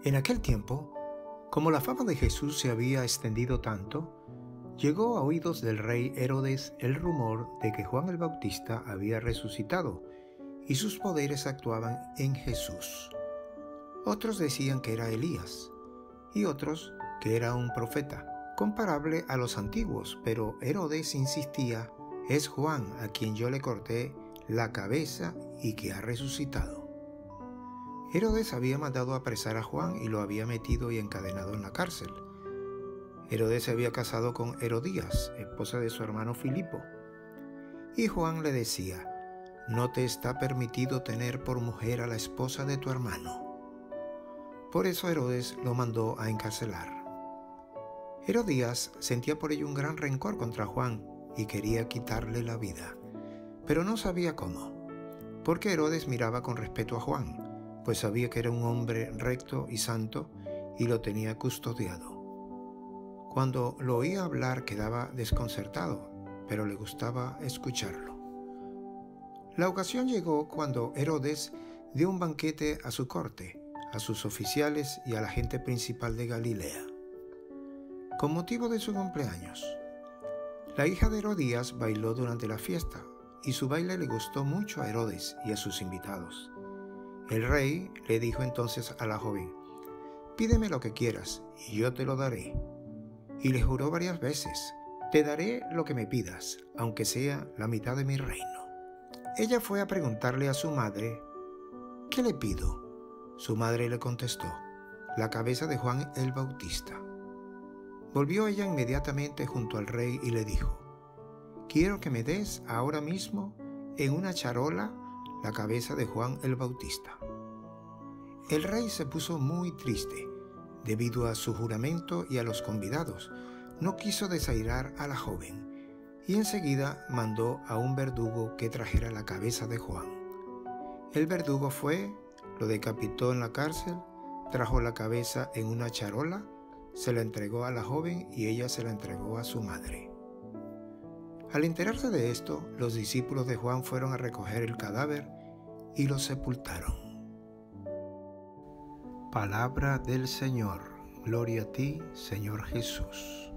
En aquel tiempo, como la fama de Jesús se había extendido tanto, llegó a oídos del rey Herodes el rumor de que Juan el Bautista había resucitado y sus poderes actuaban en Jesús. Otros decían que era Elías y otros que era un profeta, comparable a los antiguos, pero Herodes insistía: es Juan a quien yo le corté la cabeza y que ha resucitado. Herodes había mandado apresar a Juan y lo había metido y encadenado en la cárcel. Herodes se había casado con Herodías, esposa de su hermano Filipo. Y Juan le decía: no te está permitido tener por mujer a la esposa de tu hermano. Por eso Herodes lo mandó a encarcelar. Herodías sentía por ello un gran rencor contra Juan y quería quitarle la vida, pero no sabía cómo, porque Herodes miraba con respeto a Juan, pues sabía que era un hombre recto y santo y lo tenía custodiado. Cuando lo oía hablar quedaba desconcertado, pero le gustaba escucharlo. La ocasión llegó cuando Herodes dio un banquete a su corte, a sus oficiales y a la gente principal de Galilea, con motivo de su cumpleaños. La hija de Herodías bailó durante la fiesta, y su baile le gustó mucho a Herodes y a sus invitados. El rey le dijo entonces a la joven: pídeme lo que quieras, y yo te lo daré. Y le juró varias veces: te daré lo que me pidas, aunque sea la mitad de mi reino. Ella fue a preguntarle a su madre: ¿qué le pido? Su madre le contestó: la cabeza de Juan el Bautista. Volvió ella inmediatamente junto al rey y le dijo: quiero que me des ahora mismo en una charola la cabeza de Juan el Bautista. El rey se puso muy triste debido a su juramento y a los convidados. No quiso desairar a la joven y enseguida mandó a un verdugo que trajera la cabeza de Juan. El verdugo fue, lo decapitó en la cárcel, trajo la cabeza en una charola, se la entregó a la joven y ella se la entregó a su madre. Al enterarse de esto, los discípulos de Juan fueron a recoger el cadáver y lo sepultaron. Palabra del Señor. Gloria a ti, Señor Jesús.